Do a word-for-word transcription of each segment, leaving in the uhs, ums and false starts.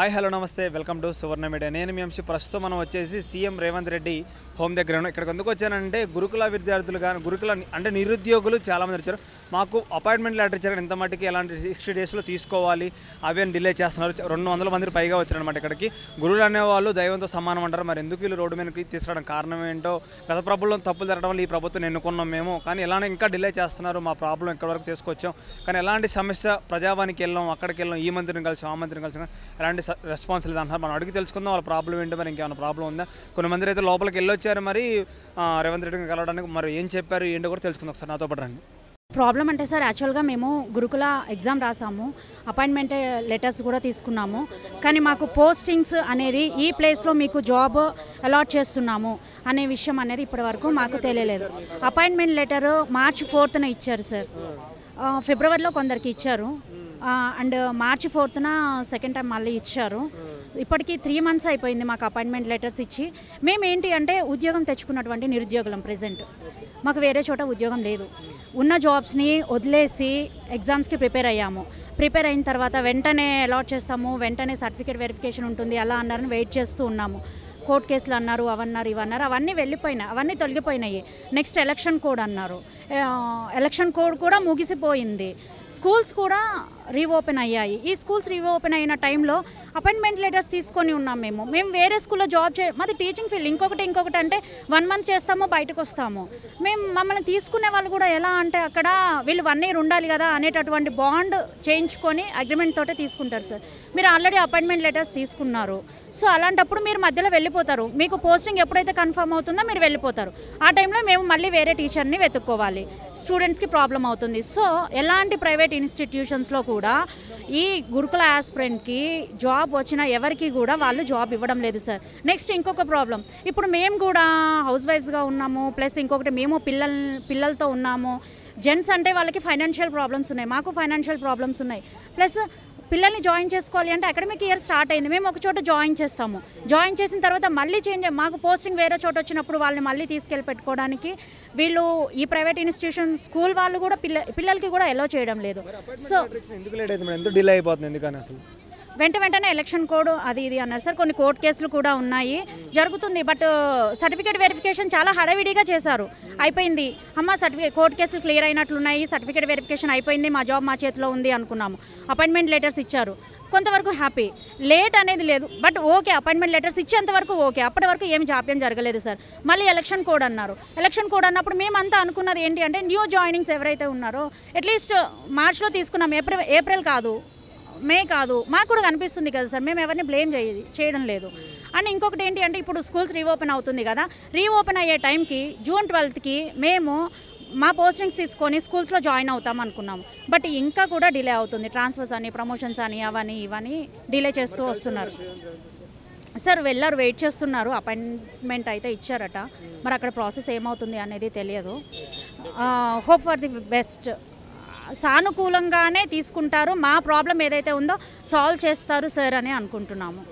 Hi hello నమస్తే welcome to Suvarna media. నేను మీ అంశం ప్రస్తుతం మనం వచ్చేసి సీఎం రేవంత్ రెడ్డి హోమ్ దగ్గర ఉన్నాం. ఇక్కడికి ఎందుకు వచ్చానంటే గురుకుల విద్యార్థులు కానీ గురుకుల అంటే నిరుద్యోగులు చాలామంది వచ్చారు. మాకు అపాయింట్మెంట్ లెటర్ ఇచ్చారు, ఎంత మటుకి ఎలాంటి సిక్స్టీ డేస్లో తీసుకోవాలి అవి అని డిలే చేస్తున్నారు. రెండు వందల మంది పైగా వచ్చారనమాట ఇక్కడికి. గురువులు అనేవాళ్ళు దైవంతో సమానం అంటారు. మరి ఎందుకు వీళ్ళు రోడ్డు మీదకి తీసుకురావడం కారణం ఏంటో, గత ప్రభుత్వం తప్పులు జరగడం వల్ల ఈ ప్రభుత్వం ఎన్నుకున్నాం మేము, కానీ ఎలానే ఇంకా డిలే చేస్తున్నారు. మా ప్రాబ్లం ఇక్కడ వరకు తీసుకొచ్చాం, కానీ ఎలాంటి సమస్య ప్రజావానికి వెళ్ళాం, అక్కడికి వెళ్ళాం, ఈ మంత్రిని కలిసాం ఆ మంత్రిని కలిసాం, ఎలాంటి రెస్పాన్స్ లేదు అంటున్నారు. మనం అడిగి తెలుసుకుందాం వాళ్ళ ప్రాబ్లం ఏంటో, మరి ఇంకేమైనా ప్రాబ్లం ఉందా. కొన్ని మంది అయితే లోపలికి వెళ్ళొచ్చారు మరి రేవంత్ రెడ్డిని కలవడానికి. మరి ఏం చెప్పారు ఏంటో కూడా తెలుసుకుందాం. ఒకసారి నాతో పాటు రండి. ప్రాబ్లం అంటే సార్, యాక్చువల్గా మేము గురుకుల ఎగ్జామ్ రాసాము, అపాయింట్మెంట్ లెటర్స్ కూడా తీసుకున్నాము, కానీ మాకు పోస్టింగ్స్ అనేది ఈ ప్లేస్లో మీకు జాబ్ అలాట్ చేస్తున్నాము అనే విషయం అనేది ఇప్పటివరకు మాకు తెలియలేదు. అపాయింట్మెంట్ లెటర్ మార్చి ఫోర్త్న ఇచ్చారు సార్, ఫిబ్రవరిలో కొందరికి ఇచ్చారు, అండ్ మార్చి ఫోర్త్న సెకండ్ టైం మళ్ళీ ఇచ్చారు. ఇప్పటికీ త్రీ మంత్స్ అయిపోయింది మాకు అపాయింట్మెంట్ లెటర్స్ ఇచ్చి. మేము ఏంటి అంటే ఉద్యోగం తెచ్చుకున్నటువంటి నిరుద్యోగులం. ప్రజెంట్ మాకు వేరే చోట ఉద్యోగం లేదు. ఉన్న జాబ్స్ని వదిలేసి ఎగ్జామ్స్కి ప్రిపేర్ అయ్యాము. ప్రిపేర్ అయిన తర్వాత వెంటనే అలాట్ చేస్తాము, వెంటనే సర్టిఫికేట్ వెరిఫికేషన్ ఉంటుంది అలా అన్నారని వెయిట్ చేస్తూ ఉన్నాము. కోర్టు కేసులు అన్నారు, అవన్నారు ఇవన్నారు, అవన్నీ వెళ్ళిపోయినాయి, అవన్నీ తొలగిపోయినాయి. నెక్స్ట్ ఎలక్షన్ కోడ్ అన్నారు, ఎలక్షన్ కోడ్ కూడా ముగిసిపోయింది. స్కూల్స్ కూడా రీఓపెన్ అయ్యాయి. ఈ స్కూల్స్ రీఓపెన్ అయిన టైంలో అపాయింట్మెంట్ లెటర్స్ తీసుకొని ఉన్నాం. మేము మేము వేరే స్కూల్లో జాబ్ చే మాది టీచింగ్ ఫీల్డ్. ఇంకొకటి ఇంకొకటి అంటే వన్ మంత్ చేస్తాము, బయటకు వస్తాము. మేము మమ్మల్ని తీసుకునే వాళ్ళు కూడా ఎలా అంటే అక్కడ వీళ్ళు వన్ ఇయర్ ఉండాలి కదా అనేటటువంటి బాండ్ చేయించుకొని అగ్రిమెంట్ తోటే తీసుకుంటారు సార్. మీరు ఆల్రెడీ అపాయింట్మెంట్ లెటర్స్ తీసుకున్నారు, సో అలాంటప్పుడు మీరు మధ్యలో వెళ్ళిపోతారు. మీకు పోస్టింగ్ ఎప్పుడైతే కన్ఫర్మ్ అవుతుందో మీరు వెళ్ళిపోతారు. ఆ టైంలో మేము మళ్ళీ వేరే టీచర్ని వెతుక్కోవాలి, స్టూడెంట్స్కి ప్రాబ్లం అవుతుంది. సో ఎలాంటి ప్రైవేట్ ఇన్స్టిట్యూషన్స్లో కూడా ఈ గురుకుల ఆస్పిరెంట్కి జాబ్ వచ్చినా ఎవరికి కూడా వాళ్ళు జాబ్ ఇవ్వడం లేదు సార్. నెక్స్ట్ ఇంకొక ప్రాబ్లం, ఇప్పుడు మేము కూడా హౌస్ వైఫ్స్గా ఉన్నాము, ప్లస్ ఇంకొకటి మేము పిల్లల పిల్లలతో ఉన్నాము. జెంట్స్ అంటే వాళ్ళకి ఫైనాన్షియల్ ప్రాబ్లమ్స్ ఉన్నాయి, మాకు ఫైనాన్షియల్ ప్రాబ్లమ్స్ ఉన్నాయి. ప్లస్ పిల్లల్ని జాయిన్ చేసుకోవాలి అంటే అకాడమిక్ ఇయర్ స్టార్ట్ అయింది, మేము ఒక చోట జాయిన్ చేస్తాము. జాయిన్ చేసిన తర్వాత మళ్ళీ చేంజ్ మాకు పోస్టింగ్ వేరే చోట వచ్చినప్పుడు వాళ్ళని మళ్ళీ తీసుకెళ్ళి పెట్టుకోవడానికి వీళ్ళు ఈ ప్రైవేట్ ఇన్స్టిట్యూషన్ స్కూల్ వాళ్ళు కూడా పిల్ల పిల్లలకి కూడా ఎలో చేయడం లేదు. సో ఎందుకు లేట్ అవుతుంది, ఎందుకు డిలే అయిపోతుంది, ఎందుకని అసలు వెంట వెంటనే ఎలక్షన్ కోడ్ అది ఇది అన్నారు సార్. కొన్ని కోర్టు కేసులు కూడా ఉన్నాయి, జరుగుతుంది. బట్ సర్టిఫికేట్ వెరిఫికేషన్ చాలా హడావిడిగా చేశారు. అయిపోయింది అమ్మ, సర్టిఫికేట్ కోర్టు కేసులు క్లియర్ అయినట్లున్నాయి, సర్టిఫికేట్ వెరిఫికేషన్ అయిపోయింది, మా జాబ్ మా చేతిలో ఉంది అనుకున్నాము. అపాయింట్మెంట్ లెటర్స్ ఇచ్చారు, కొంతవరకు హ్యాపీ. లేట్ అనేది లేదు, బట్ ఓకే అపాయింట్మెంట్ లెటర్స్ ఇచ్చేంతవరకు ఓకే. అప్పటి వరకు ఏమి జాప్యం జరగలేదు సార్. మళ్ళీ ఎలక్షన్ కోడ్ అన్నారు. ఎలక్షన్ కోడ్ అన్నప్పుడు మేమంతా అనుకున్నది ఏంటి అంటే న్యూ జాయినింగ్స్ ఎవరైతే ఉన్నారో అట్లీస్ట్ మార్చ్లో తీసుకున్నాం, ఏప్రిల్ ఏప్రిల్ కాదు మే కాదు, మాకు కూడా కనిపిస్తుంది కదా సార్, మేము ఎవరిని బ్లేమ్ చేయ చేయడం లేదు. అండ్ ఇంకొకటి ఏంటి అంటే ఇప్పుడు స్కూల్స్ రీఓపెన్ అవుతుంది కదా, రీఓపెన్ అయ్యే టైంకి జూన్ ట్వెల్త్కి మేము మా పోస్టింగ్స్ తీసుకొని స్కూల్స్లో జాయిన్ అవుతాం అనుకున్నాము. బట్ ఇంకా కూడా డిలే అవుతుంది. ట్రాన్స్ఫర్స్ అని, ప్రమోషన్స్ అని, అవని ఇవని డిలే చేస్తూ వస్తున్నారు సార్. వెళ్ళారు, వెయిట్ చేస్తున్నారు. అపాయింట్మెంట్ అయితే ఇచ్చారట, మరి అక్కడ ప్రాసెస్ ఏమవుతుంది అనేది తెలియదు. Hope for the best. సానుకూలంగానే తీసుకుంటారు, మా ప్రాబ్లం ఏదైతే ఉందో సాల్వ్ చేస్తారు సార్ అని అనుకుంటున్నాము.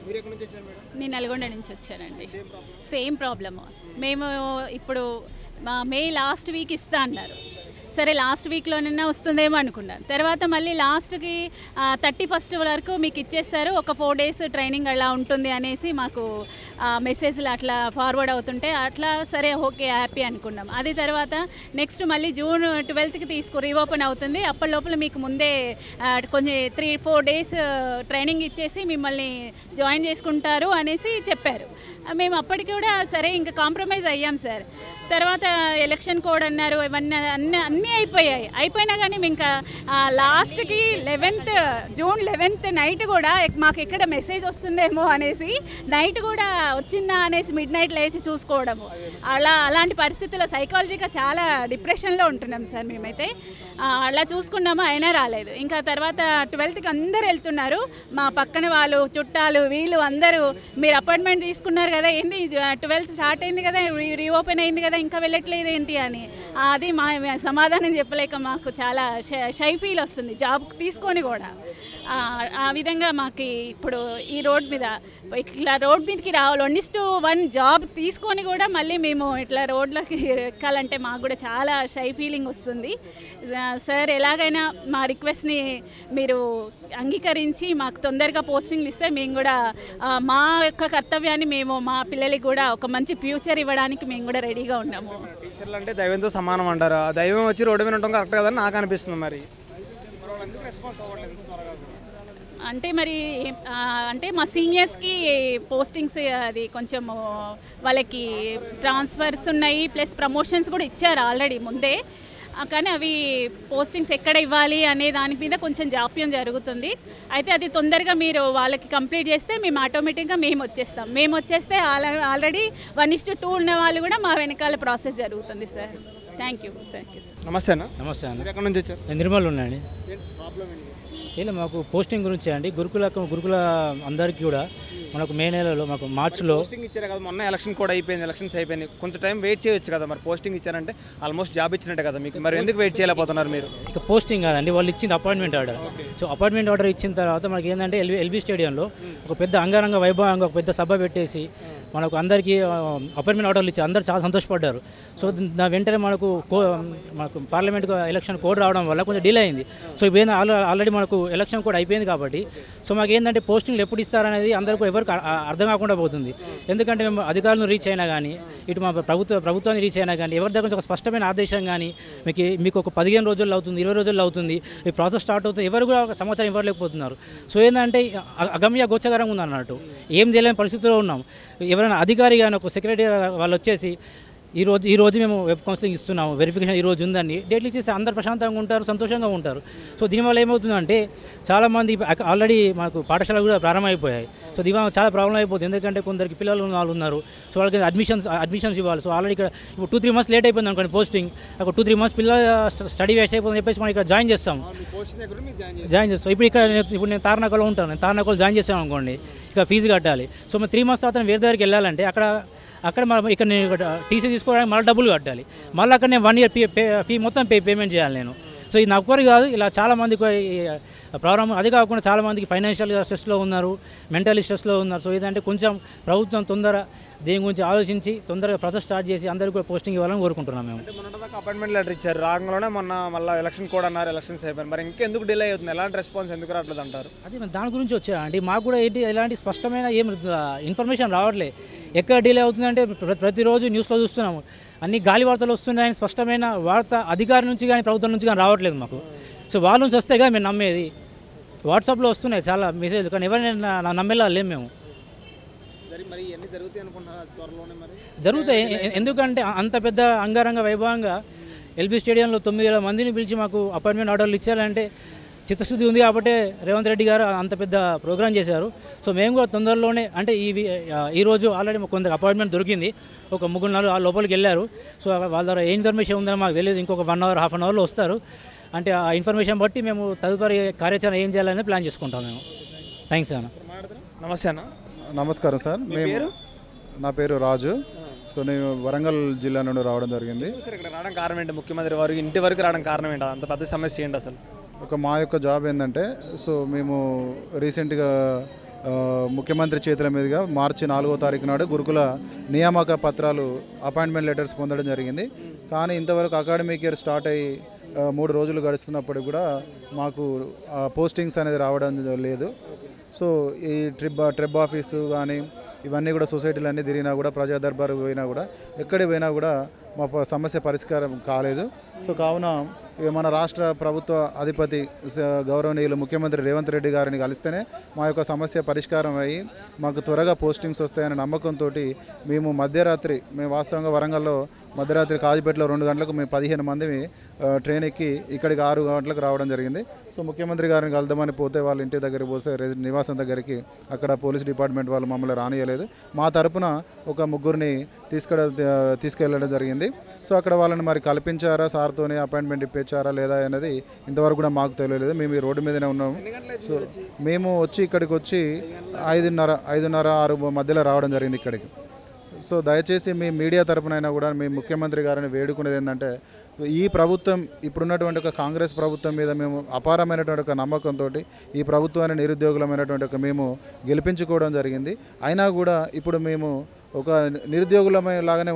నేను నల్గొండ నుంచి వచ్చానండి. Same problem. మేము ఇప్పుడు మా మే లాస్ట్ వీక్ ఇస్తా అన్నారు, సరే లాస్ట్ వీక్లోనైనా వస్తుందేమో అనుకున్నాను. తర్వాత మళ్ళీ లాస్ట్కి థర్టీ ఫస్ట్ వరకు మీకు ఇచ్చేస్తారు, ఒక ఫోర్ డేస్ ట్రైనింగ్ అలా ఉంటుంది అనేసి మాకు మెసేజ్లు అట్లా ఫార్వర్డ్ అవుతుంటే అట్లా సరే ఓకే హ్యాపీ అనుకున్నాం. అది తర్వాత నెక్స్ట్ మళ్ళీ జూన్ ట్వెల్త్కి తీసుకు రీఓపెన్ అవుతుంది, అప్పటి లోపల మీకు ముందే కొంచెం త్రీ ఫోర్ డేస్ ట్రైనింగ్ ఇచ్చేసి మిమ్మల్ని జాయిన్ చేసుకుంటారు అనేసి చెప్పారు. మేము అప్పటికి కూడా సరే ఇంకా కాంప్రమైజ్ అయ్యాం సార్. తర్వాత ఎలక్షన్ కోడ్ అన్నారు, ఇవన్నీ అన్నీ అన్నీ అయిపోయాయి. అయిపోయినా కానీ ఇంకా లాస్ట్కి లెవెన్త్ జూన్ లెవెన్త్ నైట్ కూడా మాకు ఎక్కడ మెసేజ్ వస్తుందేమో అనేసి నైట్ కూడా వచ్చిందా అనేసి మిడ్ నైట్ లేచి చూసుకోవడము. అలా అలాంటి పరిస్థితుల్లో సైకాలజీగా చాలా డిప్రెషన్లో ఉంటున్నాం సార్ మేమైతే. అలా చూసుకున్నాము, అయినా రాలేదు. ఇంకా తర్వాత ట్వెల్త్కి అందరు వెళ్తున్నారు, మా పక్కన వాళ్ళు చుట్టాలు వీళ్ళు అందరూ మీరు అపాయింట్మెంట్ తీసుకున్నారు కదా, ఏంటి ట్వెల్త్ స్టార్ట్ అయింది కదా, రీఓపెన్ అయింది కదా, ఇంకా వెళ్ళట్లేదు ఏంటి అని. అది మా సమాధానం చెప్పలేక మాకు చాలా షై ఫీల్ వస్తుంది జాబ్ తీసుకొని కూడా. ఆ విధంగా మాకు ఇప్పుడు ఈ రోడ్ మీద ఇట్లా రోడ్ మీదకి రావాలి, one is to one job తీసుకొని కూడా మళ్ళీ మేము ఇట్లా రోడ్లోకి ఎక్కాలంటే మాకు కూడా చాలా షై ఫీలింగ్ వస్తుంది. సార్ ఎలాగైనా మా రిక్వెస్ట్ని మీరు అంగీకరించి మాకు తొందరగా పోస్టింగ్లు ఇస్తే మేము కూడా మా యొక్క కర్తవ్యాన్ని మేము మా పిల్లలకి కూడా ఒక మంచి ఫ్యూచర్ ఇవ్వడానికి మేము కూడా రెడీగా ఉన్నాము. టీచర్లు అంటే దైవంతో సమానం అంటారు, దైవం వచ్చి రోడ్డు మీద ఉండడం కరెక్ట్ కదని నాకు అనిపిస్తుంది. మరి ఎందుకు రెస్పాన్స్ అవ్వట్లేదు త్వరగా? అంటే మరి అంటే మా సీనియర్స్కి పోస్టింగ్స్ అది కొంచెం వాళ్ళకి ట్రాన్స్ఫర్స్ ఉన్నాయి, ప్లస్ ప్రమోషన్స్ కూడా ఇచ్చారు ఆల్రెడీ ముందే. కానీ అవి పోస్టింగ్స్ ఎక్కడ ఇవ్వాలి అనే దాని మీద కొంచెం జాప్యం జరుగుతుంది. అయితే అది తొందరగా మీరు వాళ్ళకి కంప్లీట్ చేస్తే మేము ఆటోమేటిక్గా మేము వచ్చేస్తాం. మేము వచ్చేస్తే already one is to two ఉన్న వాళ్ళు కూడా మా వెనకాల ప్రాసెస్ జరుగుతుంది సార్. Thank you sir. నమస్తే అన్న. నమస్తే అన్న. ఎక్కడి నుంచి వచ్చారు? నేను నిర్మల్ ఉన్నాను. ఇలా మాకు పోస్టింగ్ గురించి అండి, గురుకుల గురుకుల అందరికీ కూడా మనకు మే నెలలో మాకు మార్చిలో పోస్టింగ్ ఇచ్చారు కదా, మొన్న ఎలక్షన్ కూడా అయిపోయింది, ఎలక్షన్స్ అయిపోయింది, కొంచెం టైం వెయిట్ చేయొచ్చు కదా. మరి పోస్టింగ్ ఇచ్చారంటే ఆల్మోస్ట్ జాబ్ ఇచ్చినట్టే కదా మీకు, మరి ఎందుకు వెయిట్ చేయలేకపోతున్నారు మీరు? ఇక పోస్టింగ్ కాదండి, వాళ్ళు ఇచ్చింది appointment order. So appointment order ఇచ్చిన తర్వాత మనకి ఏంటంటే ఎల్బీ ఎల్బీ స్టేడియంలో ఒక పెద్ద అంగరంగ వైభవంగా ఒక పెద్ద సభ పెట్టేసి మనకు అందరికీ అపాయింట్మెంట్ ఆర్డర్లు ఇచ్చి అందరూ చాలా సంతోషపడ్డారు. సో దాని వెంటనే మనకు కో మనకు పార్లమెంట్ ఎలక్షన్ కోడ్ రావడం వల్ల కొంచెం డిలే అయింది. సో ఇప్పుడు ఆల్రెడీ మనకు ఎలక్షన్ కోడ్ అయిపోయింది కాబట్టి సో మాకు ఏంటంటే పోస్టింగ్లు ఎప్పుడు ఇస్తారనేది అందరికీ ఎవరికి అర్థం కాకుండా పోతుంది. ఎందుకంటే మేము అధికారులను రీచ్ అయినా కానీ, ఇటు మా ప్రభుత్వ ప్రభుత్వాన్ని రీచ్ అయినా కానీ ఎవరి దగ్గర నుంచి ఒక స్పష్టమైన ఆదేశం కానీ మీకు మీకు ఒక పదిహేను రోజుల్లో అవుతుంది, ఇరవై రోజుల్లో అవుతుంది, ఈ ప్రాసెస్ స్టార్ట్ అవుతుంది, ఎవరు కూడా ఒక సమాచారం ఇవ్వలేకపోతున్నారు. సో ఏంటంటే అగమ్య గోచకరంగా ఉంది అన్నట్టు, ఏం చేయలేని పరిస్థితిలో ఉన్నాం. ఎవరైనా అధికారి కానీ ఒక సెక్రటరీ వాళ్ళు వచ్చేసి ఈరోజు ఈరోజు మేము వెబ్ కౌన్సిలింగ్ ఇస్తున్నాము, వెరిఫికేషన్ ఈరోజు ఉందని డేట్లు ఇచ్చేసి అందరు ప్రశాంతంగా ఉంటారు, సంతోషంగా ఉంటారు. సో దీనివల్ల ఏమవుతుందంటే చాలామంది ఆల్రెడీ మాకు పాఠశాలలు కూడా ప్రారంభమైపోయాయి. సో దీనివల్ల చాలా ప్రాబ్లం అయిపోతుంది. ఎందుకంటే కొందరికి పిల్లలు వాళ్ళు ఉన్నారు, సో వాళ్ళకి అడ్మిషన్స్ అడ్మిషన్స్ ఇవ్వాలి. సో ఆల్రెడీ ఇక్కడ ఇప్పుడు టూ త్రీ మంత్స్ లేట్ అయిపోయింది అనుకోండి పోస్టింగ్, ఒక టూ త్రీ మంత్స్ పిల్లల స్టడీ వేస్ట్ అయిపోతుందని చెప్పేసి మనం ఇక్కడ జాయిన్ చేస్తాం జాయిన్ చేస్తాం ఇప్పుడు ఇక్కడ ఇప్పుడు నేను తార్నాకలో ఉంటాను, నేను తార్నాకలో జాయిన్ చేస్తాను అనుకోండి, ఇక్కడ ఫీజు కట్టాలి. సో మేము త్రీ మంత్స్ తర్వాత వేరే దగ్గరికి వెళ్ళాలంటే అక్కడ అక్కడ మనం ఇక్కడ నేను టీసీ తీసుకోవడానికి మళ్ళీ డబ్బులు కట్టాలి, మళ్ళీ అక్కడ నేను వన్ ఇయర్ పే ఫీ మొత్తం పే పేమెంట్ చేయాలి నేను. సో ఇది నాకు కాదు, ఇలా చాలామందికి ప్రాబ్లం. అది కాకుండా చాలామందికి ఫైనాన్షియల్ స్ట్రెస్లో ఉన్నారు, మెంటల్ స్ట్రెస్లో ఉన్నారు. సో ఇదంటే కొంచెం ప్రభుత్వం తొందర దీని గురించి ఆలోచించి తొందరగా ప్రాసెస్ స్టార్ట్ చేసి అందరికీ కూడా పోస్టింగ్ ఇవ్వాలని కోరుకుంటున్నాం మేము. మొన్నటిదాకా అపాయింట్మెంట్ లెటర్ ఇచ్చారు, రాగంలోనే మొన్న మళ్ళీ ఎలక్షన్ కూడా అన్నారు, ఎలక్షన్స్ అయిపోయింది, మరి ఇంకెందుకు డిలే అవుతుంది? ఎలాంటి రెస్పాన్స్ ఎందుకు రావట్లేదు అంటారు? అది దాని గురించి వచ్చాయండి, మాకు కూడా ఏంటి ఎలాంటి స్పష్టమైన ఏం ఇన్ఫర్మేషన్ రావట్లేదు. ఎక్కడ డిలే అవుతుందంటే ప్రతిరోజు న్యూస్లో చూస్తున్నాము, అన్ని గాలి వార్తలు వస్తున్నాయని స్పష్టమైన వార్త అధికారి నుంచి కానీ ప్రభుత్వం నుంచి కానీ రావట్లేదు మాకు. సో వాళ్ళ నుంచి వస్తే కానీ మేము నమ్మేది. వాట్సాప్లో వస్తున్నాయి చాలా మెసేజ్లు, కానీ ఎవరైనా నమ్మేలా లేము మేము. జరుగుతాయి, ఎందుకంటే అంత పెద్ద అంగరంగ వైభవంగా ఎల్బీ స్టేడియంలో తొమ్మిది వేల మందిని పిలిచి మాకు అపాయింట్మెంట్ ఆర్డర్లు ఇచ్చారంటే చిత్తశుద్ధి ఉంది కాబట్టి రేవంత్ రెడ్డి గారు అంత పెద్ద ప్రోగ్రాం చేశారు. సో మేము కూడా తొందరలోనే అంటే ఈ ఈరోజు ఆల్రెడీ కొంత అపాయింట్మెంట్ దొరికింది, ఒక ముగ్గురు నాలుగు ఆ లోపలికి వెళ్ళారు. సో వాళ్ళ ద్వారా ఏ ఇన్ఫర్మేషన్ ఉందని మాకు తెలియదు, ఇంకొక వన్ అవర్ హాఫ్ అన్ అవర్లో వస్తారు. అంటే ఆ ఇన్ఫర్మేషన్ బట్టి మేము తదుపరి కార్యాచరణ ఏం చేయాలని ప్లాన్ చేసుకుంటాం మేము. థ్యాంక్స్ అన్న. నమస్తే అన్న. నమస్కారం సార్, మేము నా పేరు రాజు. సో నేను వరంగల్ జిల్లా నుండి రావడం జరిగింది. ఇక్కడ రావడం కారణం ఏంటి? ముఖ్యమంత్రి వారు ఇంటి వరకు రావడం కారణం ఏంటి? అంత పెద్ద సమస్య ఏంటి అసలు? ఒక మా యొక్క జాబ్ ఏంటంటే, సో మేము రీసెంట్గా ముఖ్యమంత్రి చేతుల మీదుగా మార్చి నాలుగో తారీఖు నాడు గురుకుల నియామక పత్రాలు అపాయింట్మెంట్ లెటర్స్ పొందడం జరిగింది. కానీ ఇంతవరకు అకాడమిక్ ఇయర్ స్టార్ట్ అయ్యి మూడు రోజులు గడుస్తున్నప్పటికి కూడా మాకు పోస్టింగ్స్ అనేది రావడం లేదు. సో ఈ ట్రిప్ ట్రిప్ ఆఫీసు కానీ ఇవన్నీ కూడా సొసైటీలు అన్నీ తిరిగినా కూడా, ప్రజా దర్బారు పోయినా కూడా, ఎక్కడికి పోయినా కూడా మా సమస్య పరిష్కారం కాలేదు. సో కావున మన రాష్ట్ర ప్రభుత్వ అధిపతి గౌరవనీయులు ముఖ్యమంత్రి రేవంత్ రెడ్డి గారిని కలిస్తేనే మా యొక్క సమస్య పరిష్కారం అయ్యి మాకు త్వరగా పోస్టింగ్స్ వస్తాయనే నమ్మకంతో మేము మధ్యరాత్రి మేము వాస్తవంగా వరంగల్లో మధ్యరాత్రి కాజీపేటలో రెండు గంటలకు మేము పదిహేను మంది ట్రైన్ ఎక్కి ఇక్కడికి ఆరు గంటలకు రావడం జరిగింది. సో ముఖ్యమంత్రి గారిని కలుద్దామని పోతే వాళ్ళ ఇంటి దగ్గరికి పోతే నివాసం దగ్గరికి అక్కడ పోలీస్ డిపార్ట్మెంట్ వాళ్ళు మమ్మల్ని రానియలేదు. మా తరపున ఒక ముగ్గురిని తీసుకె తీసుకెళ్ళడం జరిగింది. సో అక్కడ వాళ్ళని మరి కల్పించారా, సార్తోనే అపాయింట్మెంట్ ఇప్పించారా లేదా అనేది ఇంతవరకు కూడా మాకు తెలియలేదు. మేము ఈ రోడ్డు మీదనే ఉన్నాము. సో మేము వచ్చి ఇక్కడికి వచ్చి ఐదున్నర ఐదున్నర ఆరు మధ్యలో రావడం జరిగింది ఇక్కడికి. సో దయచేసి మీ మీడియా తరపునైనా కూడా మీ ముఖ్యమంత్రి గారిని వేడుకునేది ఏంటంటే, ఈ ప్రభుత్వం ఇప్పుడున్నటువంటి ఒక కాంగ్రెస్ ప్రభుత్వం మీద మేము అపారమైనటువంటి ఒక నమ్మకంతో ఈ ప్రభుత్వాన్ని నిరుద్యోగులమైనటువంటి ఒక మేము గెలిపించుకోవడం జరిగింది. అయినా కూడా ఇప్పుడు మేము ఒక నిరుద్యోగులమే లాగానే ఉన్నాం.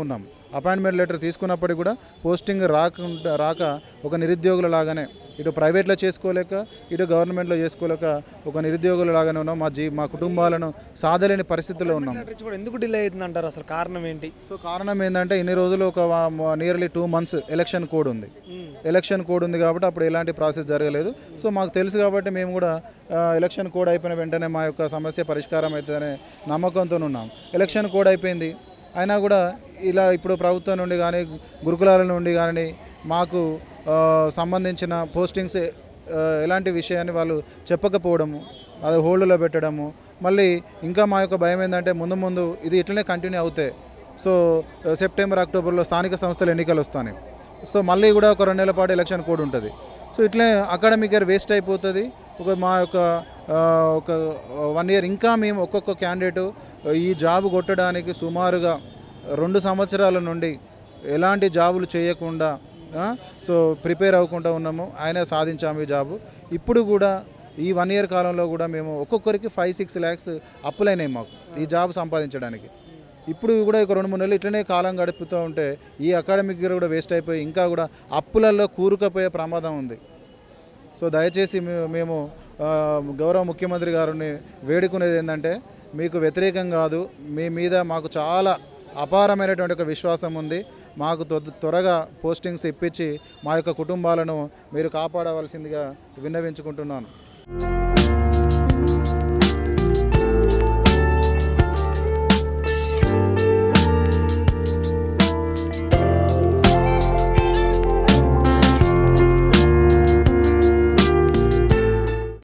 అపాయింట్మెంట్ లెటర్ తీసుకున్నప్పటికీ కూడా పోస్టింగ్ రాకుండా రాక ఒక నిరుద్యోగుల లాగానే ఇటు ప్రైవేట్లో చేసుకోలేక ఇటు గవర్నమెంట్లో చేసుకోలేక ఒక నిరుద్యోగుల లాగానే ఉన్నాం. మా జీ మా కుటుంబాలను సాధలేని పరిస్థితుల్లో ఉన్నాం. లెటర్స్ కూడా ఎందుకు డిలే అవుతుంది అంటారు, అసలు కారణం ఏంటి? సో కారణం ఏంటంటే ఇన్ని రోజులు ఒక nearly two months election code ఉంది ఎలక్షన్ కోడ్ ఉంది కాబట్టి అప్పుడు ఎలాంటి ప్రాసెస్ జరగలేదు. సో మాకు తెలుసు కాబట్టి మేము కూడా ఎలక్షన్ కోడ్ అయిపోయిన వెంటనే మా యొక్క సమస్య పరిష్కారం అవుతుందనే నమ్మకంతో ఉన్నాం. ఎలక్షన్ కోడ్ అయిపోయింది అయినా కూడా ఇలా ఇప్పుడు ప్రభుత్వం నుండి కానీ గురుకులాల నుండి కానీ మాకు సంబంధించిన పోస్టింగ్స్ ఎలాంటి విషయాన్ని వాళ్ళు చెప్పకపోవడము, అది హోల్డ్లో పెట్టడము. మళ్ళీ ఇంకా మా యొక్క భయం ఏంటంటే ముందు ముందు ఇది ఇట్లనే కంటిన్యూ అవుతాయి. సో సెప్టెంబర్ అక్టోబర్లో స్థానిక సంస్థల ఎన్నికలు వస్తాయి. సో మళ్ళీ కూడా ఒక రెండు నెలల పాటు ఎలక్షన్ కోడ్ ఉంటుంది. సో ఇట్లే అకాడమిక్ ఇయర్ వేస్ట్ అయిపోతుంది. ఒక మా యొక్క ఒక వన్ ఇయర్ ఇంకా మేము ఒక్కొక్క క్యాండిడేటు ఈ జాబ్ కొట్టడానికి సుమారుగా రెండు సంవత్సరాల నుండి ఎలాంటి జాబులు చేయకుండా సో ప్రిపేర్ అవ్వకుండా ఉన్నాము. అయినా సాధించాము ఈ జాబు. ఇప్పుడు కూడా ఈ వన్ ఇయర్ కాలంలో కూడా మేము ఒక్కొక్కరికి ఫైవ్ సిక్స్ ల్యాక్స్ అప్పులైనాయి మాకు ఈ జాబ్ సంపాదించడానికి. ఇప్పుడు కూడా ఒక రెండు మూడు నెలలు ఇట్లనే కాలం గడుపుతూ ఉంటే ఈ అకాడమిక్ ఇయర్ కూడా వేస్ట్ అయిపోయి ఇంకా కూడా అప్పులలో కూరుకుపోయే ప్రమాదం ఉంది. సో దయచేసి మేము గౌరవ ముఖ్యమంత్రి గారిని వేడుకునేది ఏంటంటే మీకు వ్యతిరేకం కాదు, మీ మీద మాకు చాలా అపారమైనటువంటి ఒక విశ్వాసం ఉంది. మాకు త్వరగా పోస్టింగ్స్ ఇప్పించి మా యొక్క కుటుంబాలను మీరు కాపాడవలసిందిగా విన్నవించుకుంటున్నాను.